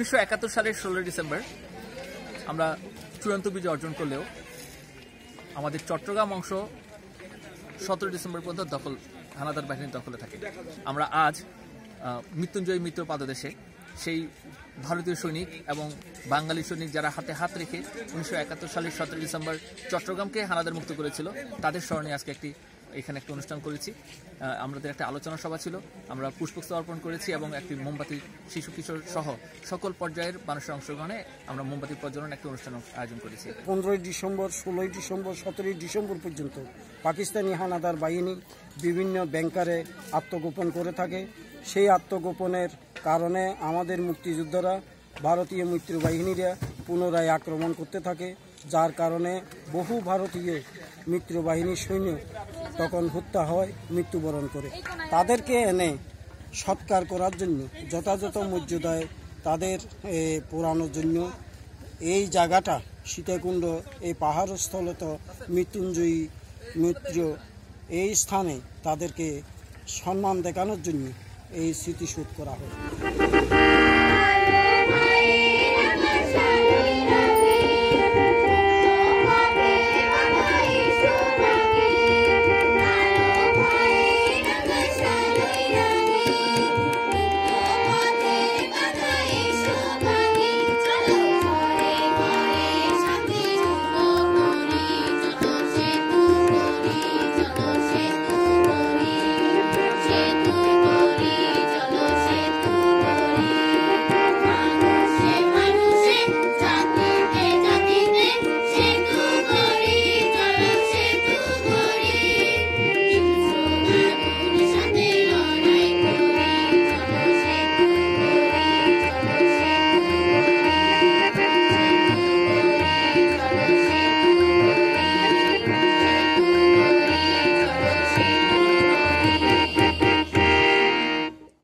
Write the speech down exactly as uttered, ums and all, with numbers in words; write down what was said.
উনিশশো একাত্তর সালের ষোলোই ডিসেম্বর আমরা চূড়ান্ত বিজয় অর্জন করলেও আমাদের চট্টগ্রাম অংশ সতেরো ডিসেম্বর পর্যন্ত দখল হানাদার বাহিনীর দখলে থাকে। আমরা আজ মৃত্যুঞ্জয় মিত্র পাদদেশে সেই ভারতীয় সৈনিক এবং বাঙালি সৈনিক যারা হাতে হাত রেখে উনিশশো একাত্তর সালের সতেরো ডিসেম্বর চট্টগ্রামকে হানাদার মুক্ত করেছিল তাদের স্মরণে আজকে একটি এখানে একটা অনুষ্ঠান করেছি। আমাদের একটা আলোচনা সভা ছিল, আমরা পুষ্পস্তবক অর্পণ করেছি এবং একটি মোমবাতি শিশু কিশোর সহ সকল পর্যায়ের মানুষের অংশগ্রহণে আমরা মোমবাতি প্রজ্বলন একটা অনুষ্ঠান আয়োজন করেছি। পনেরোই ডিসেম্বর, ষোলোই ডিসেম্বর, সতেরোই ডিসেম্বর পর্যন্ত পাকিস্তানি হানাদার বাহিনী বিভিন্ন ব্যাংকারে আত্মগোপন করে থাকে। সেই আত্মগোপনের কারণে আমাদের মুক্তিযোদ্ধারা ভারতীয় মিত্র বাহিনীরা পুনরায় আক্রমণ করতে থাকে, যার কারণে বহু ভারতীয় মিত্র বাহিনীর সৈন্য তখন হত্যা হয়, মৃত্যুবরণ করে। তাদেরকে এনে সৎকার করার জন্য যথাযথ মর্যাদায় তাদের পোড়ানোর জন্য এই জায়গাটা সীতাকুণ্ড, এই পাহাড়স্থলত মৃত্যুঞ্জয়ী মিত্র, এই স্থানে তাদেরকে সম্মান দেখানোর জন্য এই স্মৃতিসৌধ করা হয়।